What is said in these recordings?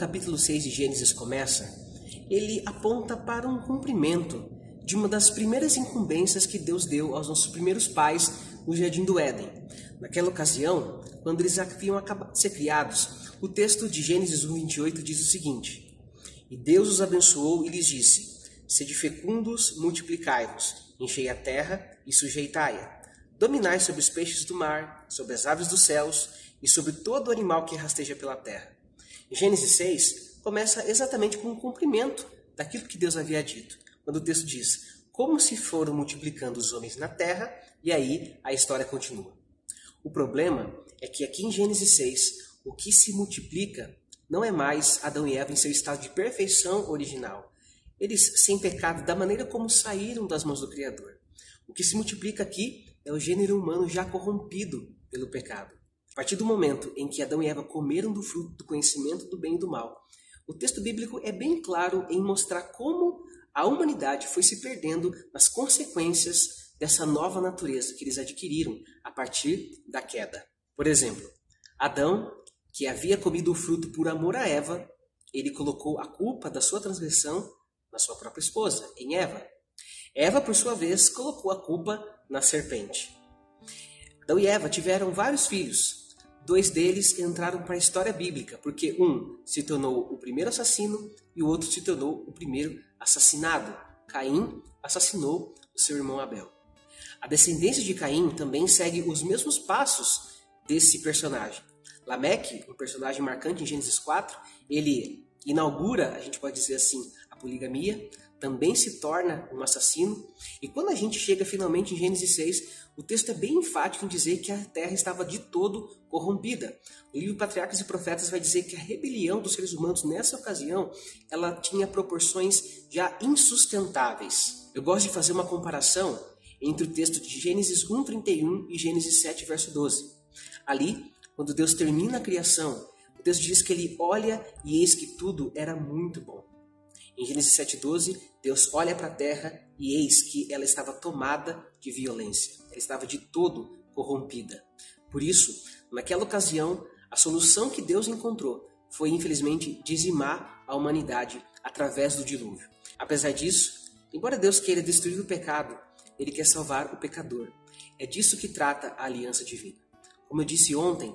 capítulo 6 de Gênesis começa, ele aponta para um cumprimento de uma das primeiras incumbências que Deus deu aos nossos primeiros pais no Jardim do Éden. Naquela ocasião, quando eles haviam acabado de ser criados, o texto de Gênesis 1:28 diz o seguinte: E Deus os abençoou e lhes disse: Sede fecundos, multiplicai-vos, enchei a terra e sujeitai-a. Dominai sobre os peixes do mar, sobre as aves dos céus e sobre todo animal que rasteja pela terra. Gênesis 6 começa exatamente com um cumprimento daquilo que Deus havia dito, quando o texto diz: como se foram multiplicando os homens na terra, e aí a história continua. O problema é que aqui em Gênesis 6, o que se multiplica não é mais Adão e Eva em seu estado de perfeição original. Eles sem pecado, da maneira como saíram das mãos do Criador. O que se multiplica aqui é o gênero humano já corrompido pelo pecado. A partir do momento em que Adão e Eva comeram do fruto do conhecimento do bem e do mal, o texto bíblico é bem claro em mostrar como a humanidade foi se perdendo nas consequências dessa nova natureza que eles adquiriram a partir da queda. Por exemplo, Adão, que havia comido o fruto por amor a Eva, ele colocou a culpa da sua transgressão na sua própria esposa, em Eva. Eva, por sua vez, colocou a culpa na serpente. Adão e Eva tiveram vários filhos. 2 deles entraram para a história bíblica, porque um se tornou o primeiro assassino e o outro se tornou o primeiro assassinado. Caim assassinou o seu irmão Abel. A descendência de Caim também segue os mesmos passos desse personagem. Lameque, um personagem marcante em Gênesis 4, ele inaugura, a gente pode dizer assim, a poligamia, também se torna um assassino. E quando a gente chega finalmente em Gênesis 6, o texto é bem enfático em dizer que a terra estava de todo corrompida. O livro Patriarcas e Profetas vai dizer que a rebelião dos seres humanos nessa ocasião, ela tinha proporções já insustentáveis. Eu gosto de fazer uma comparação entre o texto de Gênesis 1:31 e Gênesis 7, verso 12. Ali, quando Deus termina a criação, o texto diz que ele olha e eis que tudo era muito bom. Em Gênesis 7:12, Deus olha para a terra e eis que ela estava tomada de violência. Ela estava de todo corrompida. Por isso, naquela ocasião, a solução que Deus encontrou foi, infelizmente, dizimar a humanidade através do dilúvio. Apesar disso, embora Deus queira destruir o pecado, Ele quer salvar o pecador. É disso que trata a aliança divina. Como eu disse ontem,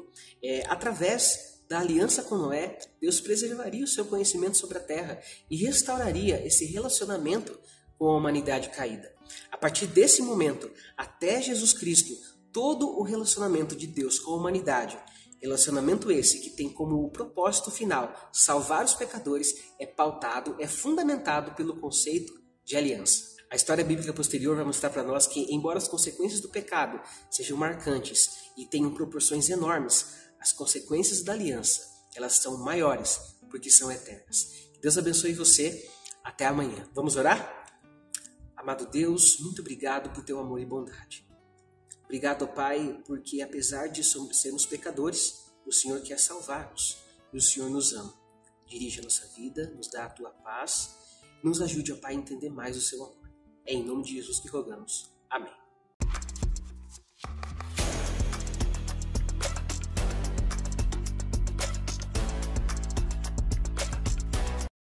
através da aliança com Noé, Deus preservaria o seu conhecimento sobre a terra e restauraria esse relacionamento com a humanidade caída. A partir desse momento, até Jesus Cristo, todo o relacionamento de Deus com a humanidade, relacionamento esse que tem como propósito final salvar os pecadores, é pautado, é fundamentado pelo conceito de aliança. A história bíblica posterior vai mostrar para nós que, embora as consequências do pecado sejam marcantes e tenham proporções enormes, as consequências da aliança, elas são maiores, porque são eternas. Que Deus abençoe você. Até amanhã. Vamos orar? Amado Deus, muito obrigado por teu amor e bondade. Obrigado, Pai, porque apesar de sermos pecadores, o Senhor quer salvar-nos e o Senhor nos ama. Dirige a nossa vida, nos dá a tua paz, nos ajude, ó Pai, a entender mais o seu amor. É em nome de Jesus que rogamos. Amém.